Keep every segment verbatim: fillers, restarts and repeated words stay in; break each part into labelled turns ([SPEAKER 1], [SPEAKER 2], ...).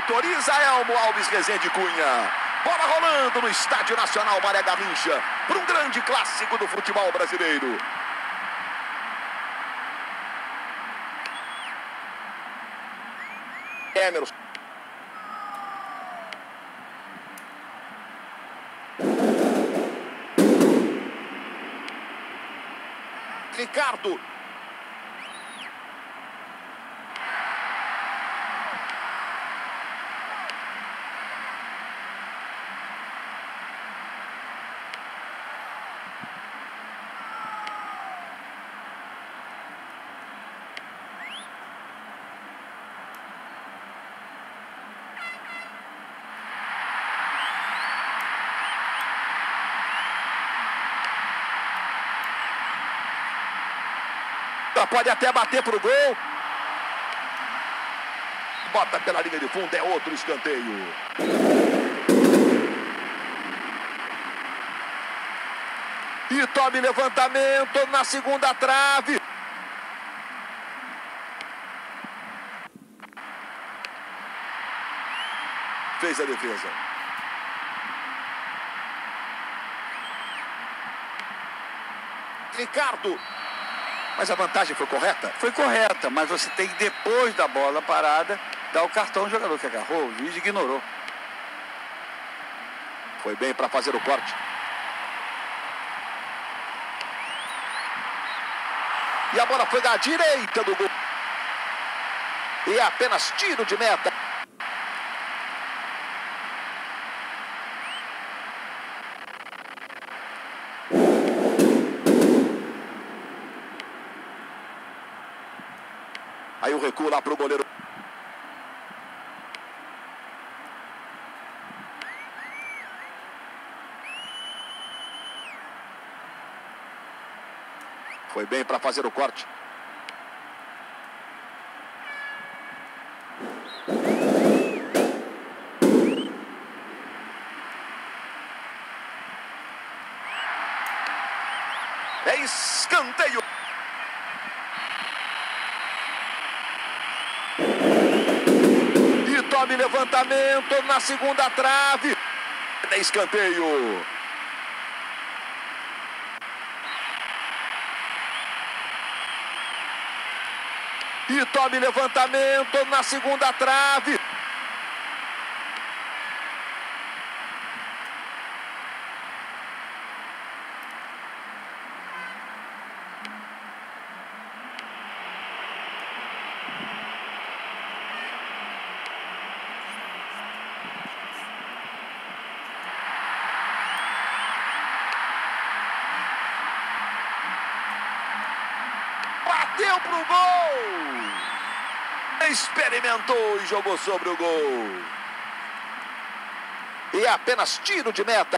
[SPEAKER 1] Autoriza Elmo Alves Rezende Cunha. Bola rolando no Estádio Nacional Maria Garrincha para um grande clássico do futebol brasileiro. Emerson. Ricardo. Pode até bater pro gol. Bota pela linha de fundo, é outro escanteio. E tome levantamento na segunda trave. Fez a defesa. Ricardo. Mas a vantagem foi correta?
[SPEAKER 2] Foi correta, mas você tem que, depois da bola parada, dar o cartão ao jogador que agarrou. O juiz ignorou.
[SPEAKER 1] Foi bem para fazer o corte. E a bola foi da direita do gol. E é apenas tiro de meta. Aí o recuo lá para o goleiro. Foi bem para fazer o corte. É escanteio. Tome levantamento na segunda trave. É escanteio. E tome levantamento na segunda trave. Bateu pro gol. Experimentou e jogou sobre o gol. E é apenas tiro de meta.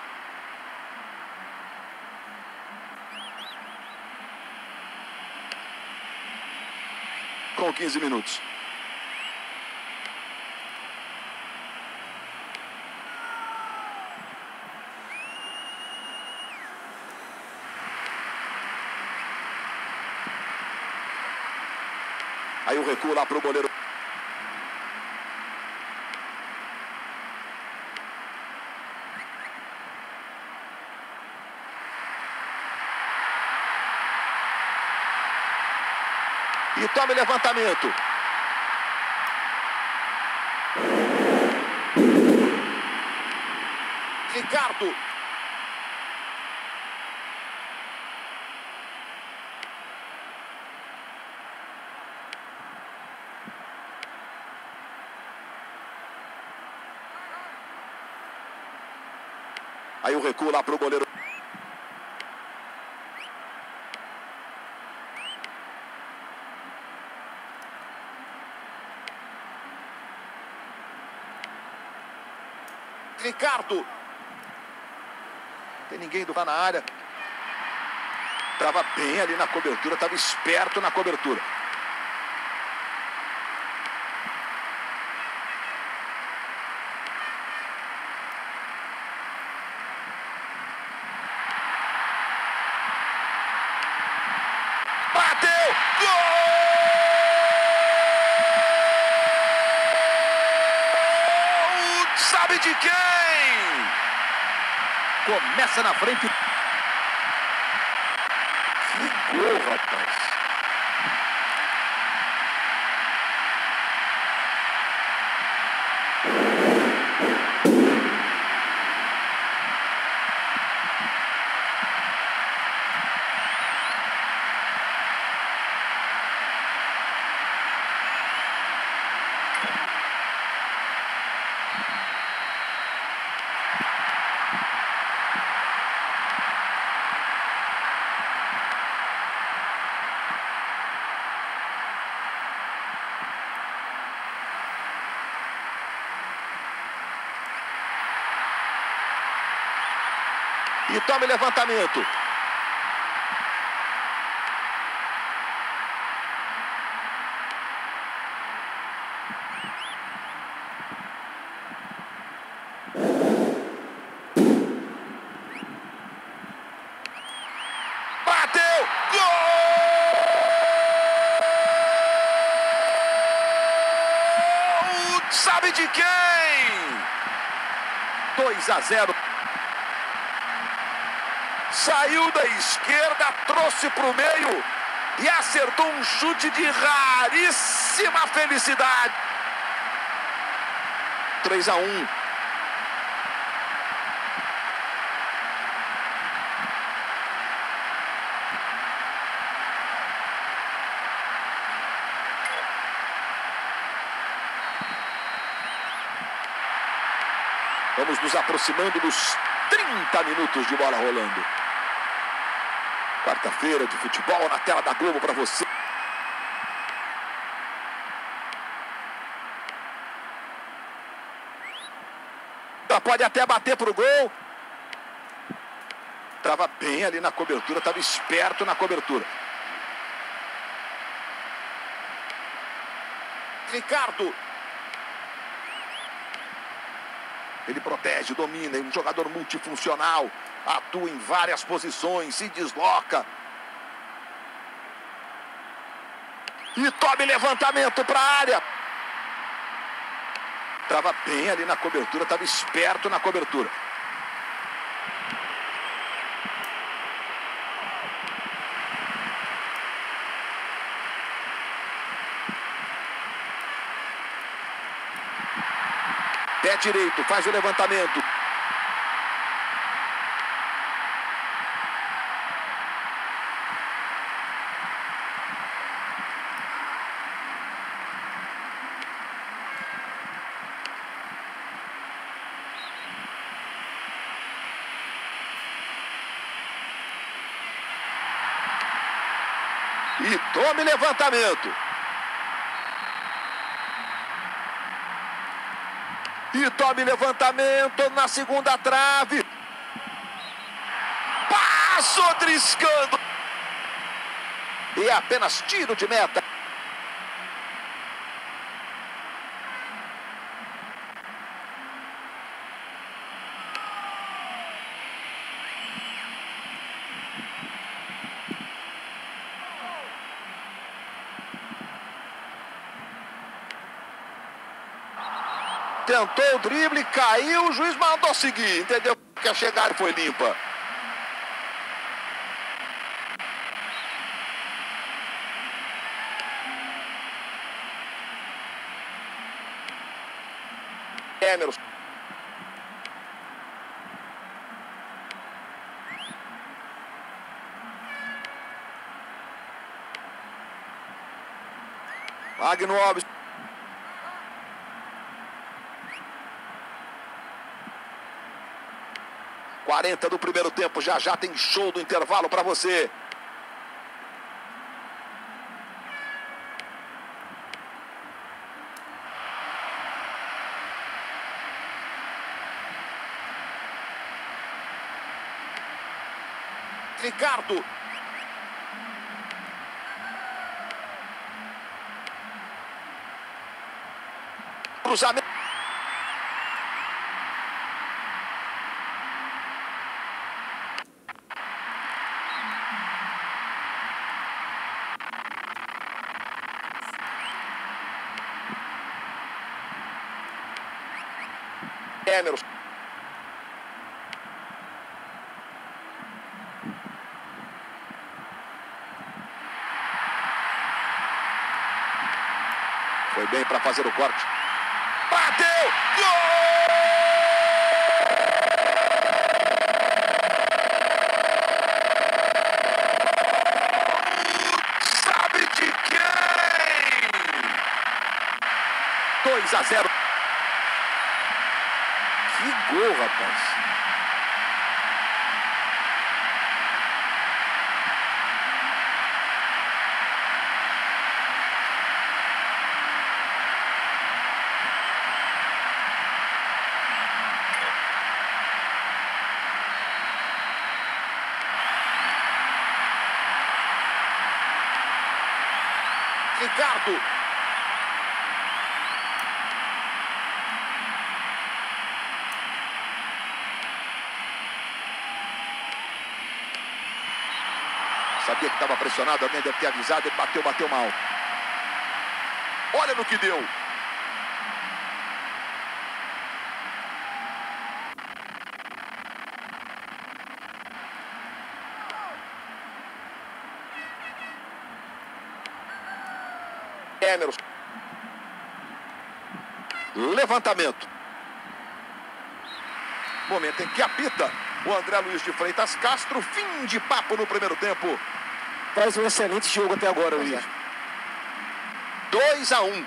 [SPEAKER 1] Com quinze minutos. Aí o recuo lá para o goleiro. E tome levantamento. Ricardo. Aí o recuo lá para o goleiro. Ricardo. Tem ninguém do lá na área. Estava bem ali na cobertura, estava esperto na cobertura. Bateu! Gol! sabe de quem?
[SPEAKER 2] Começa na frente.
[SPEAKER 1] Que gol, rapaz. E tome levantamento. Bateu! Gol! Sabe de quem? dois a zero. Saiu da esquerda, trouxe para o meio e acertou um chute de raríssima felicidade. três a um. Vamos nos aproximando dos trinta minutos de bola rolando. Quarta-feira de futebol na tela da Globo para você. Pode até bater pro gol. Estava bem ali na cobertura, estava esperto na cobertura. Ricardo. Ele protege, domina, é um jogador multifuncional. Atua em várias posições, se desloca. E tome levantamento para a área. Estava bem ali na cobertura, estava esperto na cobertura. Pé direito, faz o levantamento. E tome levantamento. E tome levantamento na segunda trave. Passou triscando. E é apenas tiro de meta. Tentou o drible, caiu, o juiz mandou seguir, entendeu? Que a chegada foi limpa. Emerson. Magno Alves. quarenta do primeiro tempo, já já tem show do intervalo para você. Ricardo. Cruzamento. Emerson. Foi bem para fazer o corte. Bateu! Gol! Sabe de quem? dois a zero.
[SPEAKER 2] Que gol, rapaz.
[SPEAKER 1] Ricardo. Sabia que estava pressionado, alguém deve ter avisado, ele bateu, bateu mal. Olha no que deu. Emerson. Levantamento. Momento em que apita o André Luiz de Freitas Castro. Fim de papo no primeiro tempo.
[SPEAKER 2] Faz um excelente jogo até agora, Luiz.
[SPEAKER 1] dois a um.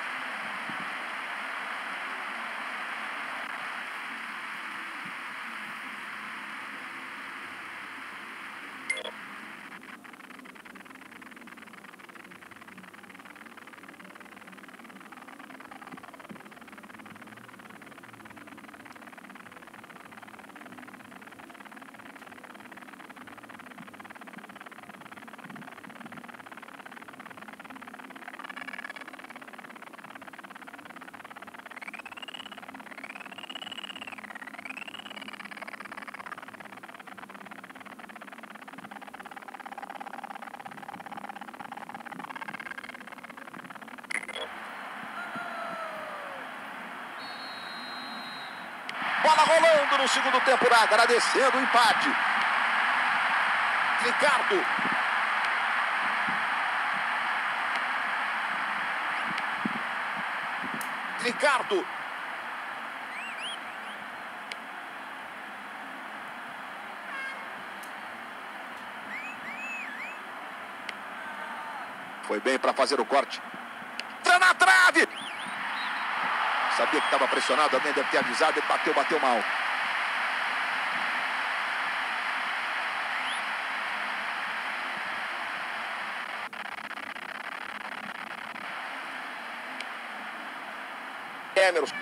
[SPEAKER 1] Bola rolando no segundo tempo, agradecendo o empate. Ricardo. Ricardo. Foi bem para fazer o corte. Tá na trave. Sabia que estava pressionado, alguém deve ter avisado, ele bateu, bateu mal. Emerson.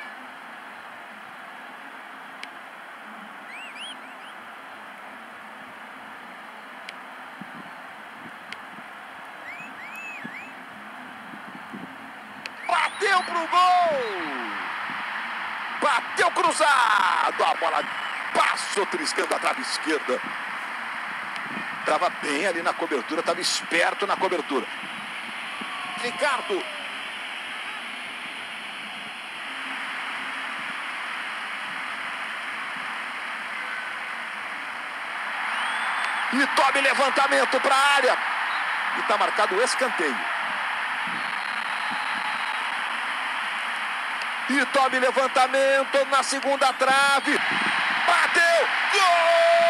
[SPEAKER 1] Bateu pro gol! Bateu cruzado! A bola passou triscando a trave esquerda. Estava bem ali na cobertura, estava esperto na cobertura. Ricardo. E tome levantamento para a área. E está marcado o escanteio. E tome levantamento na segunda trave. Bateu! Gol!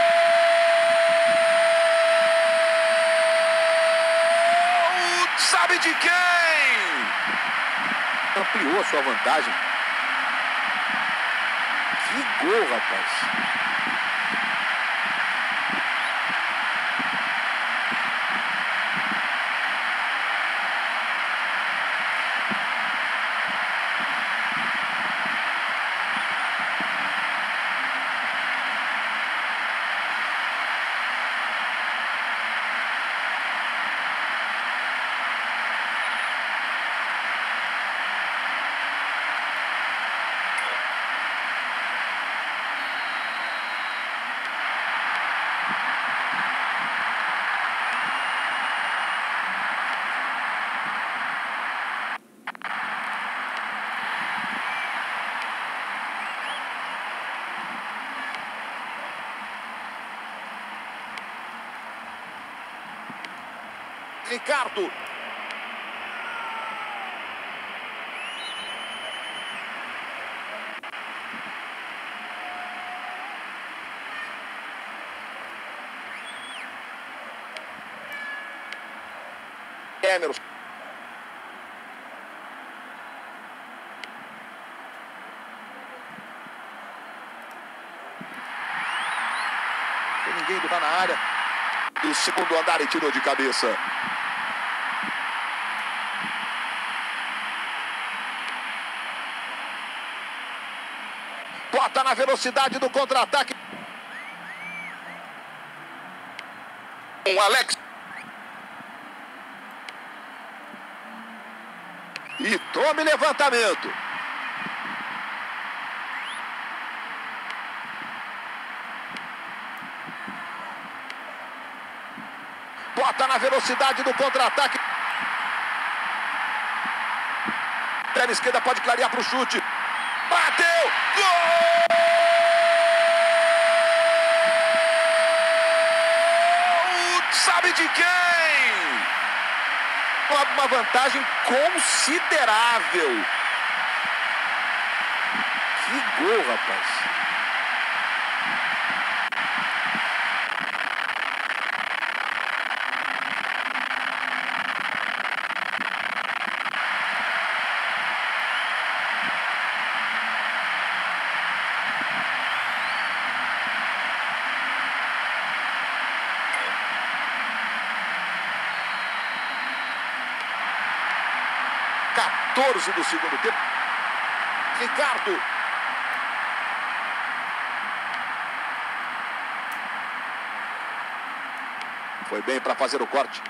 [SPEAKER 1] Sabe de quem? Ampliou a sua vantagem. Que gol, rapaz. Ricardo. Emerson. Tem ninguém do na área. Do segundo andar e tirou de cabeça. Bota na velocidade do contra-ataque. Um Alex. E tome levantamento. Bota na velocidade do contra-ataque. Perna esquerda pode clarear para o chute. Bateu! Gol! Sabe de quem? Uma vantagem considerável. Que gol, rapaz. quatorze do segundo tempo. Ricardo. Foi bem para fazer o corte.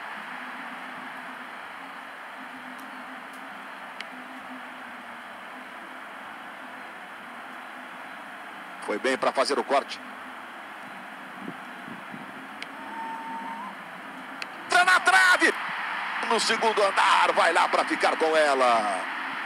[SPEAKER 1] Foi bem para fazer o corte. Tá na trave. No segundo andar, vai lá para ficar com ela.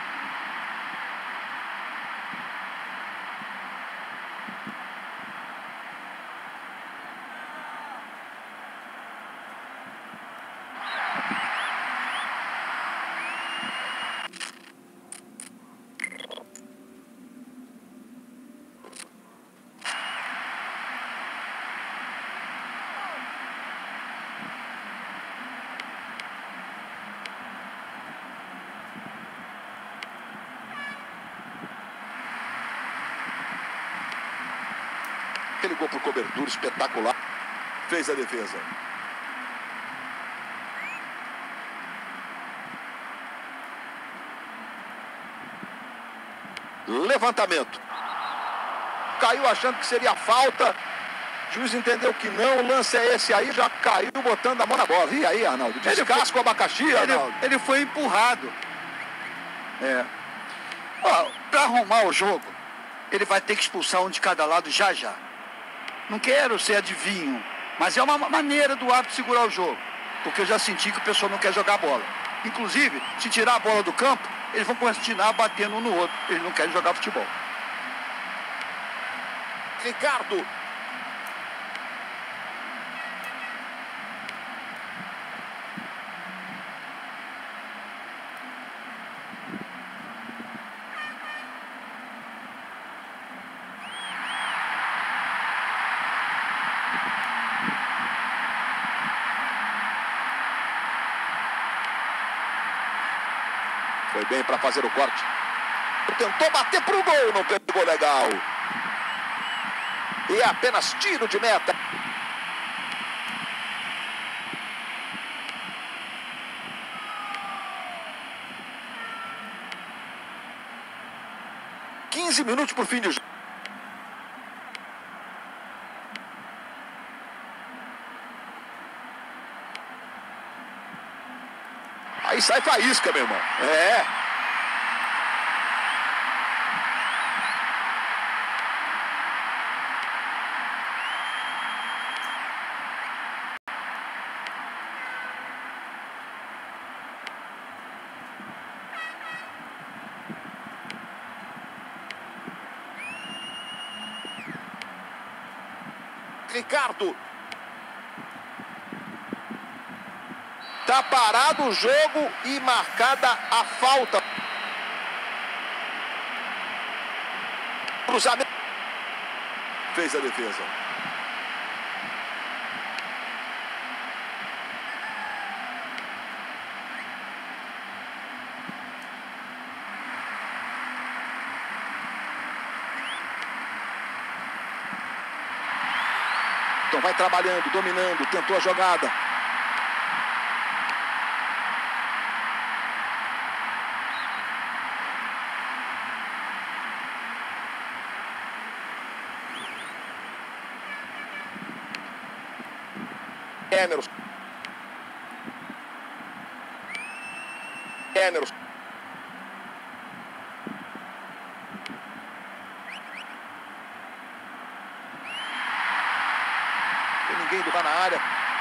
[SPEAKER 1] Ele ligou por cobertura espetacular. Fez a defesa. Levantamento. Caiu achando que seria falta. O juiz entendeu que não. O lance é esse aí. Já caiu botando a mão na bola. E aí, Arnaldo? Descasca o abacaxi,
[SPEAKER 2] ele,
[SPEAKER 1] Arnaldo.
[SPEAKER 2] Ele foi empurrado. É. Ó, para arrumar o jogo, ele vai ter que expulsar um de cada lado já já. Não quero ser adivinho, mas é uma maneira do árbitro segurar o jogo. Porque eu já senti que o pessoal não quer jogar bola. Inclusive, se tirar a bola do campo, eles vão continuar batendo um no outro. Eles não querem jogar futebol.
[SPEAKER 1] Ricardo. Foi bem para fazer o corte. Tentou bater para o gol, não pegou legal. E é apenas tiro de meta. quinze minutos por fim de jogo. Aí sai faísca, meu irmão. É. Ricardo. Tá parado o jogo e marcada a falta. Cruzamento. Fez a defesa. Então vai trabalhando, dominando, tentou a jogada. Emerson. Emerson. Tem ninguém do lá na área.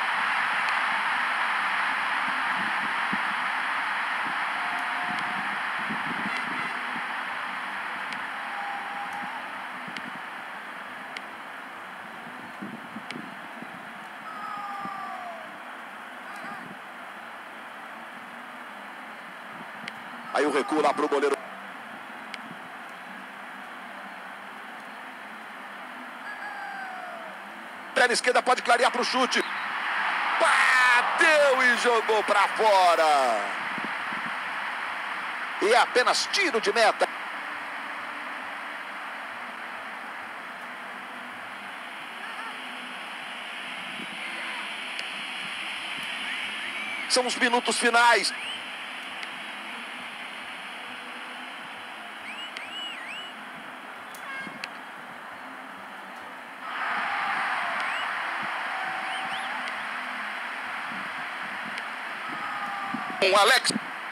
[SPEAKER 1] Aí o recuo lá para o goleiro. Perna esquerda pode clarear para o chute. Bateu e jogou para fora. E é apenas tiro de meta. São os minutos finais. Com Alex.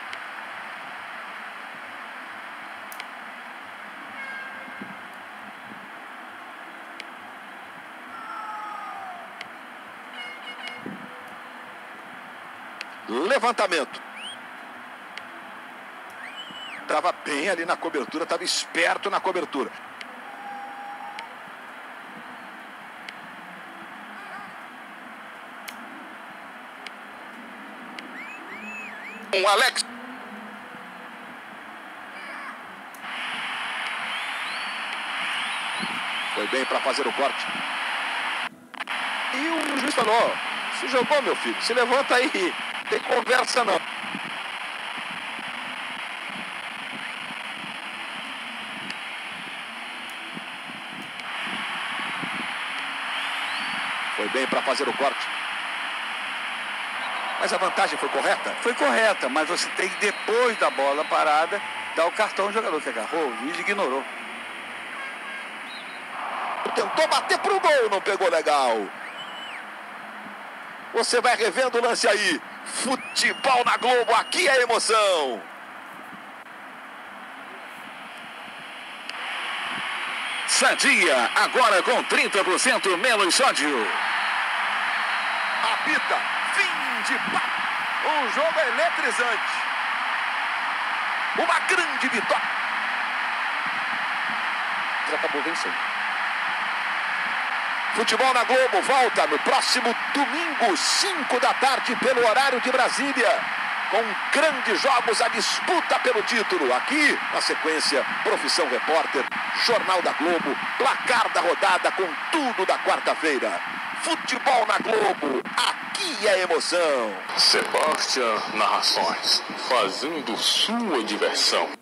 [SPEAKER 1] Levantamento. Estava bem ali na cobertura, estava esperto na cobertura. Com Alex. Foi bem para fazer o corte. E o juiz falou: se jogou, meu filho, se levanta aí. Tem conversa não. Foi bem para fazer o corte. Mas a vantagem foi correta?
[SPEAKER 2] Foi correta, mas você tem que, depois da bola parada, dar o cartão ao jogador que agarrou. O juiz ignorou.
[SPEAKER 1] Tentou bater pro gol, não pegou legal. Você vai revendo o lance aí. Futebol na Globo, aqui é emoção.
[SPEAKER 3] Sadia, agora com trinta por cento menos sódio.
[SPEAKER 1] Apita, fim de papo. Um jogo eletrizante. Uma grande vitória. Já acabou vencendo. Futebol na Globo volta no próximo domingo, cinco da tarde, pelo horário de Brasília. Com grandes jogos, a disputa pelo título. Aqui, na sequência, Profissão Repórter, Jornal da Globo, placar da rodada com tudo da quarta-feira. Futebol na Globo, aqui é emoção.
[SPEAKER 3] Sebastião Narrações, fazendo sua diversão.